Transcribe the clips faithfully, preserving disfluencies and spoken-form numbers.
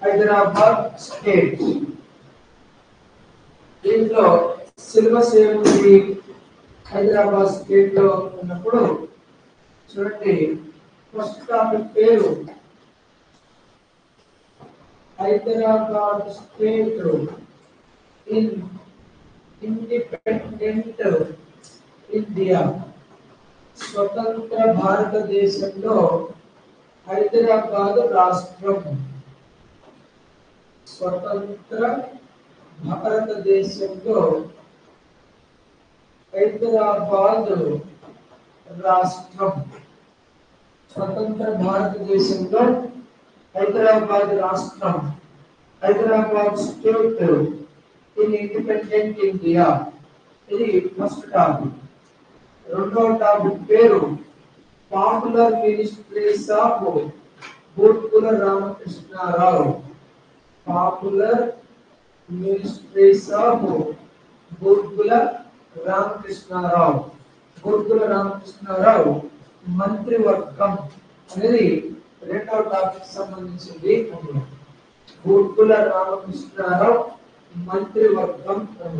Hyderabad state. దీంట్లో syllabus ఏముంది? Hyderabad state లో ఉన్నప్పుడు చూడండి, ఫస్ట్ టాపిక్ పేరు Hyderabad state in independent India. స్వతంత్ర భారతదేశంలో హైదరాబాద్ రాష్ట్రం. స్వతంత్ర భారతదేశంలో హైదరాబాద్ రాష్ట్రం. స్వతంత్ర భారతదేశంలో హైదరాబాద్ రాష్ట్రం, Hyderabad state in independent India. ఇది ఫస్ట్ టాపిక్. రెండవ టాపిక్ పేరు popular ministries of Burgula Ramakrishna Rao. Popular ministries of Burgula Ramakrishna Rao. Burgula Ramakrishna Rao మంత్రివర్గం అనేది రెండవ టాపిక్ సంబంధించింది. బూర్గుల రామకృష్ణారావు మంత్రివర్గం.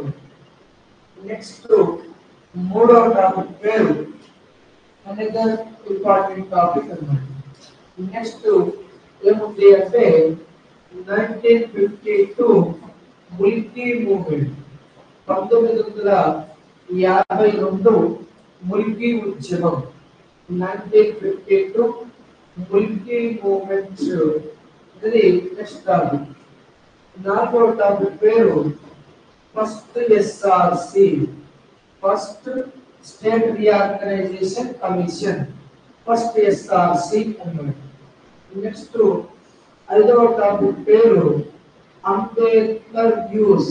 నెక్స్ట్ మూడవ టాపిక్ పేరు అనదర్ ఇంపార్టెంట్ టాపిక్ అన్నమాట. నెక్స్ట్ ఏముంది అంటే nineteen fifty two Mulki movement. పంతొమ్మిది వందల యాభై రెండు ముల్కీ ఉద్యమం. Nineteen fifty two Mulki movement ఇది నెక్స్ట్ టాపిక్. నాలుగో టాపిక్ పేరు first SRC, first state reorganisation commission, first SRC అన్నమాట. నెక్స్ట్ ఐదవ టాపిక్ పేరు అంబేద్కర్ వ్యూస్,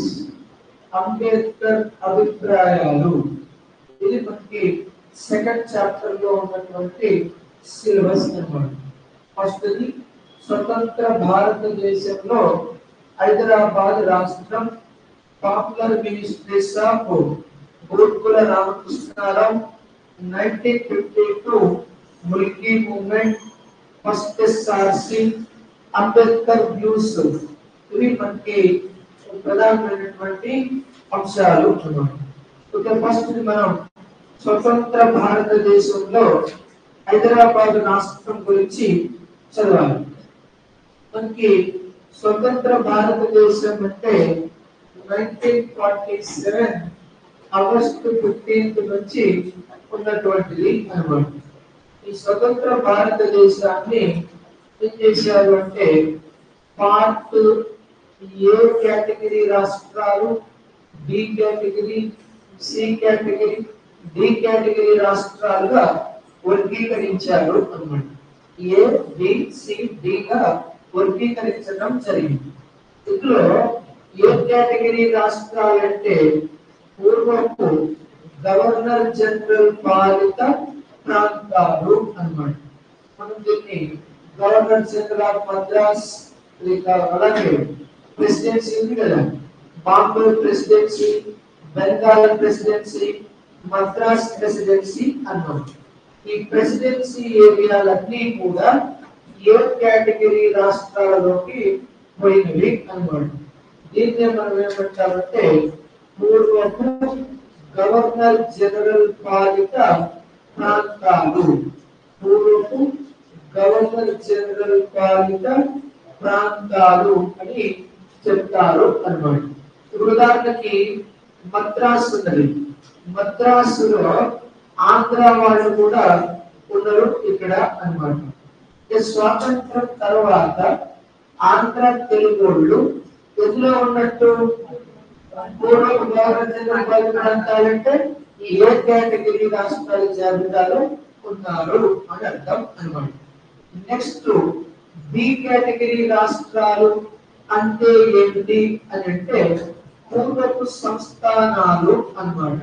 అంబేద్కర్ అభిప్రాయాలు. ఇది మనకి సెకండ్ చాప్టర్ లో ఉన్నటువంటి సిలబస్ అన్నమాట. ఫస్ట్ ఇది స్వతంత్ర భారతదేశంలో హైదరాబాద్ రాష్ట్రం, popular ministries of Burgula Ramakrishna Rao, nineteen fifty two Mulki movement, first SRC, Ambedkar views. ఇవి మనకి ప్రధానమైనటువంటి అంశాలు అన్నమాట. ఓకే, ఫస్ట్ మనం స్వతంత్ర భారతదేశంలో హైదరాబాద్ రాష్ట్రం గురించి చదవాలి. మనకి స్వతంత్ర భారతదేశం అంటే nineteen forty seven August fifteenth నుంచి ఉన్నటువంటిది అన్నమాట. ఈ స్వతంత్ర భారతదేశాన్ని ఏం చేశారు అంటే పార్ట్ ఏ కేటగిరీ రాష్ట్రాలు, B category, C category, D category రాష్ట్రాలుగా వర్గీకరించారు అన్నమాట. ఏ, బి, సి, డి గా వర్గీకరించడం జరిగింది. ఇందులో ఏ కేటగిరీ రాష్ట్రాలంటే పూర్వపు గవర్నర్ జనరల్ పాలిత ప్రాంతాలు అన్నమాట. మనం దీన్ని గవర్నర్ జనరల్ ఆఫ్ మద్రాస్, అలాగే ప్రెసిడెన్సీ ఉంది కదా, Bombay presidency, Bengal presidency, Madras presidency అన్నాం. ఈ ప్రెసిడెన్సీ ఏరియాలన్నీ కూడా ఏ కేటగిరీ రాష్ట్రాలలోకి పోయినవి అన్నమాట. దీన్నే మనం ఏమంటామంటే పూర్వపు గవర్నర్ జనరల్ పాలిత ప్రాంతాలు, పూర్వపు గవర్నర్ జనరల్ పాలిత ప్రాంతాలు అని చెప్తారు అన్నమాట. ఉదాహరణకి మద్రాసు ఉన్నది. మద్రాసులో ఆంధ్ర వాళ్ళు కూడా ఉన్నారు ఇక్కడ అన్నమాట. స్వాతంత్రం తర్వాత ఆంధ్ర తెలుగోళ్ళు ఎందులో ఉన్నట్టు పూర్వపు గవర్నర్ జనరల్ పాలిత ప్రాంతాలంటే ఏ కేటగిరీ రాష్ట్రాల జాబితాలో ఉన్నారు అని అర్థం అన్నమాట. నెక్స్ట్ బి కేటగిరీ రాష్ట్రాలు అంటే ఏంటి అని అంటే పూర్వపు సంస్థానాలు అన్నమాట.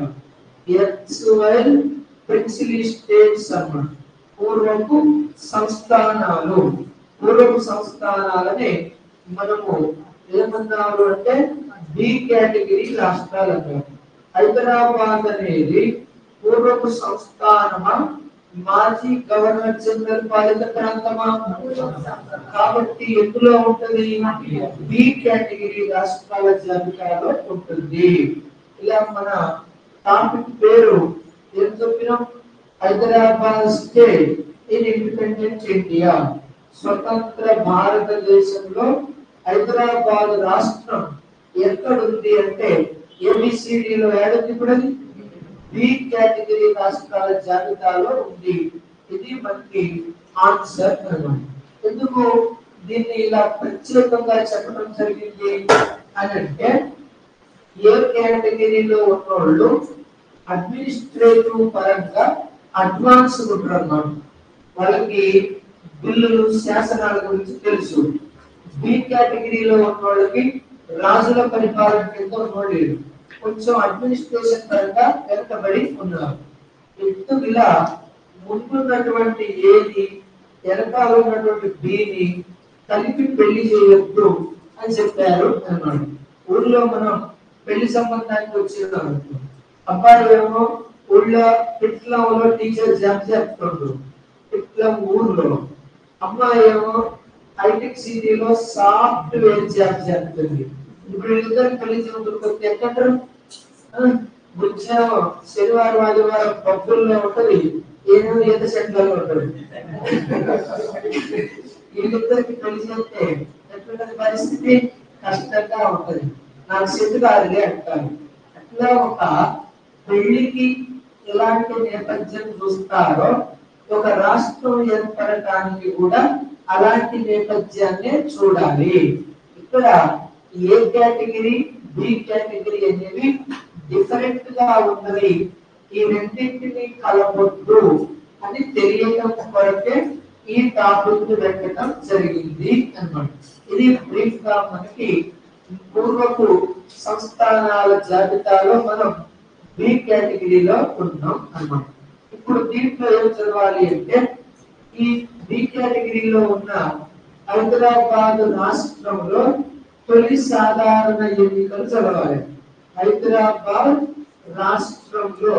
ఎక్స్వైల్ ప్రిన్సిలీ స్టేట్స్ అన్నమాట. పూర్వపు సంస్థానాలు, పూర్వపు సంస్థానాలని మనము ఏమన్నారు అంటే బి కేటగిరీ రాష్ట్రాలు అన్నారు. హైదరాబాద్ అనేది పూర్వపు సంస్థానమా మాజీ గవర్నర్ జనరల్ పాలిత ప్రాంతమా? కాబట్టి ఎందులో ఉంటుంది? బి కేటగిరీ రాష్ట్రాల జాబితాలో ఉంటుంది. ఇలా మన టాపిక్ పేరు ఏం చెప్పినాం? Hyderabad state in independent India. స్వతంత్ర భారతదేశంలో హైదరాబాద్ రాష్ట్రం ఎక్కడుంది అంటే ఏబిసిడిలో ఏడుంది? ఇప్పుడు అది బి కేటగిరీ రాష్ట్రాల జాబితాలో ఉంది. ఇది మనకి ఆన్సర్ అన్నమాట. ఎందుకు దీన్ని ఇలా ప్రత్యేకంగా చెప్పడం జరిగింది అని అంటే ఏ కేటగిరీలో ఉన్నోళ్ళు అడ్మినిస్ట్రేటివ్ పరంగా అడ్వాన్స్ ఉంటారు అన్నమాట. వాళ్ళకి బిల్లులు శాసనాల గురించి తెలుసు. బి కేటగిరీలో ఉన్న వాళ్ళకి రాజుల పరిపాలన కింద ఉన్నోళ్ళు కొంచెం అడ్మినిస్ట్రేషన్ పరంగా వెనకబడి ఉన్నారు. ఇప్పుడు ఇలా ముందున్నటువంటి ఏది వెనకాల ఉన్నటువంటి బిని కలిపి పెళ్లి చేయొద్దు అని చెప్పారు అన్నమాట. ఊళ్ళో మనం పెళ్లి సంబంధానికి వచ్చిన అబ్బాయి ఏమో ఊళ్ళో పిట్లంలో టీచర్ జాబ్ చెప్తుండ్రు, పిట్లం ఊర్లో. అమ్మాయి ఏమో హైటెక్ సిటీలో సాఫ్ట్వేర్ జాబ్ చేస్తుంది. ఇప్పుడు ఇద్దరు పెళ్లి దొరికితే ఎక్కడంటారు? బుచ్చేమో శనివారం ఆదివారం పబ్బుల్లో ఉంటది, ఏమో ఈత సెంటర్లో ఉంటది. వీళ్ళిద్దరికి పెళ్లి చేస్తే ఎటువంటి పరిస్థితి కష్టంగా ఉంటది. నాకు సెట్ కాదులే అంటారు. అట్లా ఒక పెళ్లికి ఎలాంటి నేపథ్యం చూస్తారో ఒక రాష్ట్రం ఏర్పడటానికి కూడా అలాంటి నేపథ్యాన్ని చూడాలి. ఇక్కడ ఏ కేటగిరీ బి కేటగిరీ అనేవి డిఫరెంట్ గా ఉన్నది. ఈ రెండింటిని కలపొద్దు అని తెలియడం కొరకే ఈ టాపిక్ పెట్టడం జరిగింది అన్నమాట. ఇది బ్రీఫ్ గా మనకి పూర్వపు సంస్థానాల జాబితాలో మనం బి కేటగిరీలో ఉన్నాం అన్నమాట. ఇప్పుడు దీంట్లో ఏం చదవాలి అంటే ఈ బి కేటగిరీలో ఉన్న హైదరాబాద్ రాష్ట్రంలో తొలి సాధారణ ఎన్నికలు చదవాలి. హైదరాబాద్ రాష్ట్రంలో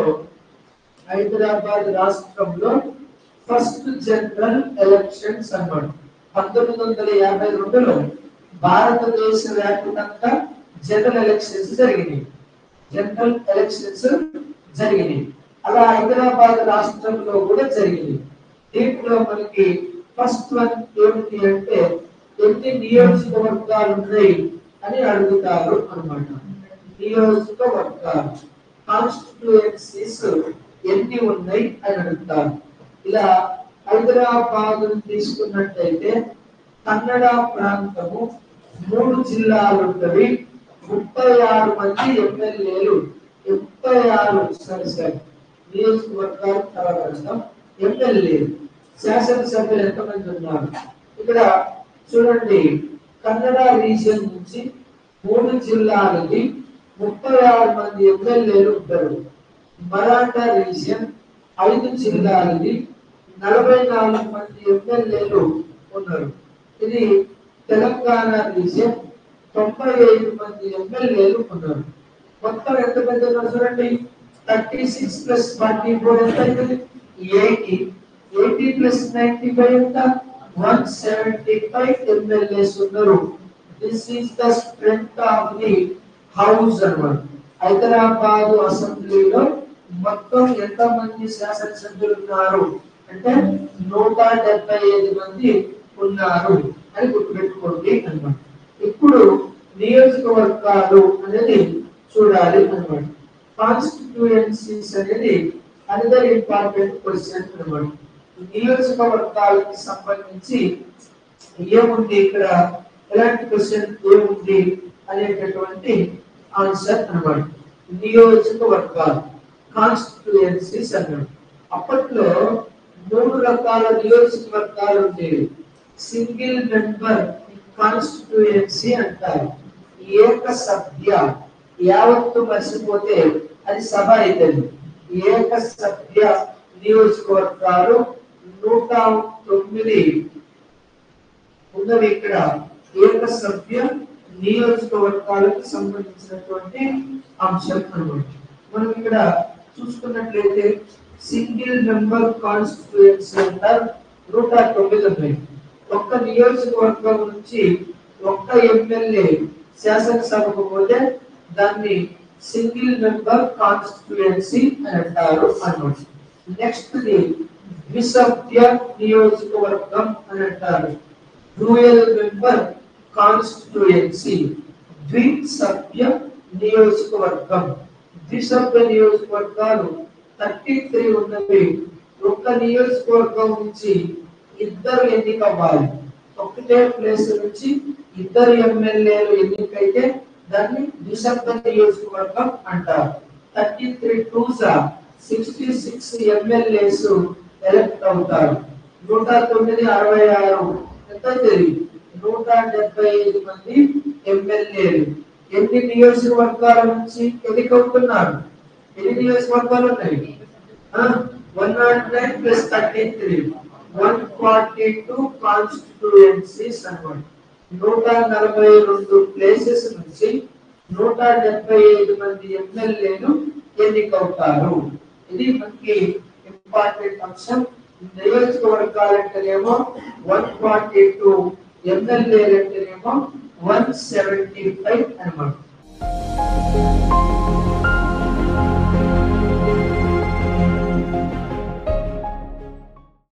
హైదరాబాద్ రాష్ట్రంలో ఫస్ట్ జనరల్ ఎలక్షన్స్ అన్నమాట. పంతొమ్మిది వందల యాభై రెండులో భారతదేశ వ్యాప్తంగా జనరల్ ఎలక్షన్స్ జరిగినాయి. జనరల్ ఎలక్షన్స్ జరిగినాయి అలా హైదరాబాద్ రాష్ట్రంలో కూడా జరిగింది. దీంట్లో మనకి ఫస్ట్ వన్ ఏమిటి అంటే ఎన్ని నియోజకవర్గాలు ఉన్నాయి అని అడుగుతారు అన్నమాట. నియోజకవర్గాలు కాన్స్టిట్యుయెన్సీస్ ఎన్ని ఉన్నాయి అని అడుగుతారు. ఇలా హైదరాబాద్ తీసుకున్నట్టయితే కన్నడ ప్రాంతము మూడు జిల్లాలు ఉంటవి, ముప్పై ఆరు మంది ఎమ్మెల్యేలు, ముప్పై ఆరు సరే సరే నియోజకవర్గాలు తర్వాత ఎమ్మెల్యేలు, శాసనసభ్యులు ఎంతమంది ఉన్నారు? ఇక్కడ చూడండి, కన్నడ రీజియన్ నుంచి మూడు జిల్లాలకి ముప్పై ఆరు మంది ఎమ్మెల్యేలు ఉంటారు. మరాఠా రీజియన్ ఐదు జిల్లాలకి నలభై నాలుగు మంది ఎమ్మెల్యేలు ఉన్నారు. ఇది తెలంగాణ రీజియన్ తొంభై ఐదు మంది ఎమ్మెల్యేలు ఉన్నారు. మొత్తం ఎంత మంది ఉన్నారు చూడండి, thirty six plus forty four ఎంత అవుతుంది? Eighty. Eighty plus ninety five ఎంత? వన్ సెవెంటీ ఫైవ్ ఎమ్మెల్యేస్ ఉన్నారు. This is the strength of the house అన్నమాట. హైదరాబాద్ అసెంబ్లీలో మొత్తం ఎంత మంది శాసనసభ్యులు ఉన్నారు అంటే నూట డెబ్బై ఐదు మంది ఉన్నారు అని గుర్తుపెట్టుకోండి అన్నమాట. ఇప్పుడు నియోజకవర్గాలు అనేది చూడాలి అన్నమాట. కాన్స్టిట్యుయెన్సీస్ అనేది అనదర్ ఇంపార్టెంట్ క్వశ్చన్ అన్నమాట. నియోజకవర్గాలకు సంబంధించి ఏముంది ఇక్కడ, ఎలాంటి క్వశ్చన్ ఏముంది అనేటటువంటి ఆన్సర్ అన్నమాట. నియోజకవర్గాలు కాన్స్టిట్యుయెన్సీస్ అన్నమాట. అప్పట్లో మూడు రకాల నియోజకవర్గాలు ఉండేవి. సింగిల్ మెంబర్ కాన్స్టిట్యుయెన్సీ అంటారు. ఏక సభ్య, యావత్తు మర్చిపోతే అది సభ అవుతుంది. ఏక సభ్య నియోజకవర్గాలు నూట తొమ్మిది ఉన్నవి. ఇక్కడ ఏక సభ్య నియోజకవర్గాలకు సంబంధించినటువంటి అంశం అన్నమాట. మనం ఇక్కడ చూసుకున్నట్లయితే సింగిల్ మెంబర్ కాన్స్టిట్యుయెన్సీ అంటారు. నూట తొమ్మిది ఉన్నాయి. ఒక్క నియోజకవర్గం నుంచి ఒక్క ఎమ్మెల్యే శాసనసభకు పోతే దాన్ని సింగిల్ మెంబర్ కాన్స్టిట్యుయెన్సీ అని అంటారు అన్నమాట. నెక్స్ట్ ది ద్విసభ్య నియోజకవర్గం అని అంటారు. Dual member constituency. ద్విసభ్య నియోజకవర్గం. ద్విసభ్య నియోజకవర్గాలు థర్టీ త్రీ ఉన్నవి. ఒక్క నియోజకవర్గం నుంచి ఇద్దరు ఎన్నిక అవ్వాలి. ఒకటే ప్లేస్ నుంచి ఇద్దరు ఎమ్మెల్యేలు ఎన్నికైతే దాన్ని ద్విసభ్య నియోజకవర్గం అంటారు. Thirty three twos sixty six MLAs elect అవుతారు. నూట తొమ్మిది అరవై ఆరు ఎంత తెలియదు. నూట డెబ్బై ఐదు మంది ఎమ్మెల్యేలు ఎన్ని నియోజకవర్గాల నుంచి ఎన్నికవుతున్నారు? ఎన్ని నియోజకవర్గాలు ఉన్నాయి? One nought nine plus thirty three one forty two constituencies అన్నమాట. నూట నలభై రెండు ప్లేసెస్ నుంచి నూట డెబ్బై ఐదు మంది ఎమ్మెల్యేలు ఎన్నికవుతారు. ఇది మనకి ఇంపార్టెంట్ అంశం. నియోజకవర్గాలంటేనేమో వన్ ఫార్టీ టూ, ఎమ్మెల్యేలంటేనేమో వన్ సెవెంటీ ఫైవ్ అన్నమాట.